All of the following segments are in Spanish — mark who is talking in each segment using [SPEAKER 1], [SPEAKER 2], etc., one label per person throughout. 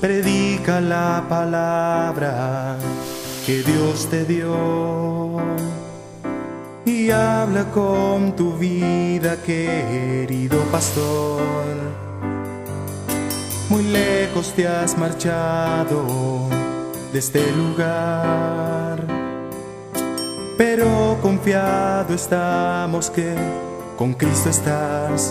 [SPEAKER 1] Predica la palabra que Dios te dio y habla con tu vida, querido pastor. Muy lejos te has marchado de este lugar, pero confiado estamos que con Cristo estás.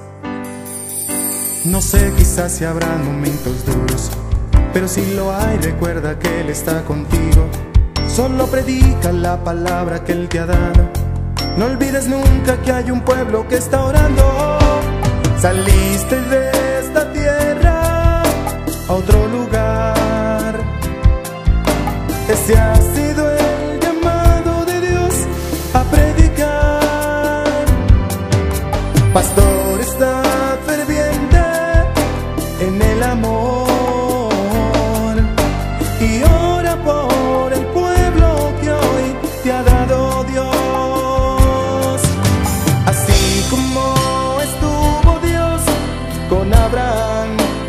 [SPEAKER 1] No sé, quizás si habrán momentos duros, pero si lo hay, recuerda que Él está contigo. Solo predica la palabra que Él te ha dado. No olvides nunca que hay un pueblo que está orando. Saliste de esta tierra a otro lugar. Ese ha sido el llamado de Dios a predicar. Pastor, está ferviente en el amor y ora por el pueblo que hoy te ha dado Dios. Así como estuvo Dios con Abraham,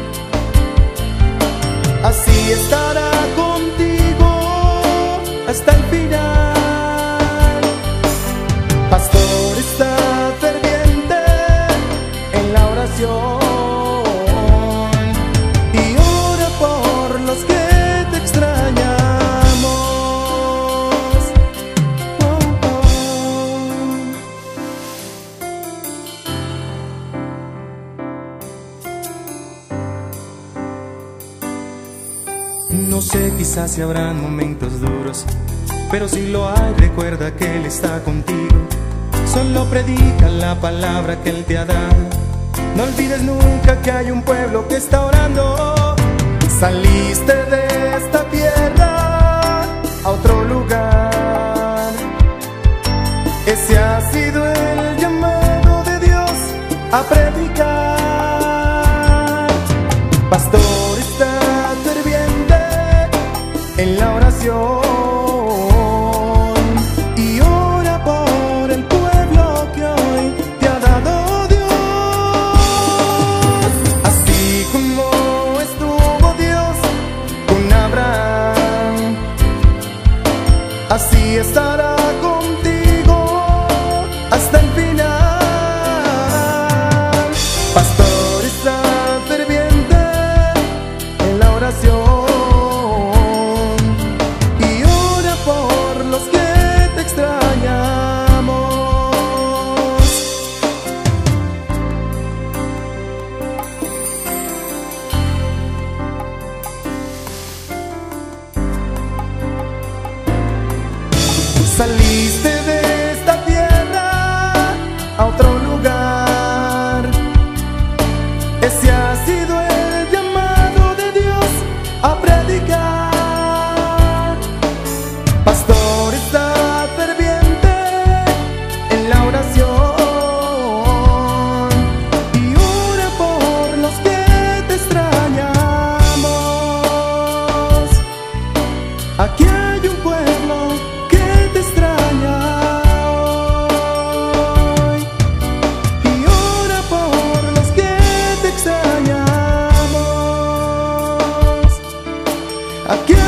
[SPEAKER 1] así estará contigo hasta el final. Pastor, está ferviente en la oración y ora por los que te extrañamos. No sé, quizás si habrán momentos duros, pero si lo hay, recuerda que Él está contigo. Solo predica la palabra que Él te ha dado. No olvides nunca que hay un pueblo que está orando. Saliste de esta tierra a otro lugar. Ese ha sido el llamado de Dios a predicar. Pastor, está ferviente en la oración y ora por el pueblo que hoy te ha dado Dios. Así como estuvo Dios con Abraham, así estará contigo hasta el final. Pastor, está ferviente en la oración y ora por los que te extrañamos. Saliste de esta tierra a otro lugar. Ese ha sido el llamado de Dios a predicar. Pastor, está ferviente en la oración y ora por los que te extrañamos. Aquí hay un pueblo que te extraña hoy y ora por los que te extrañamos. Aquí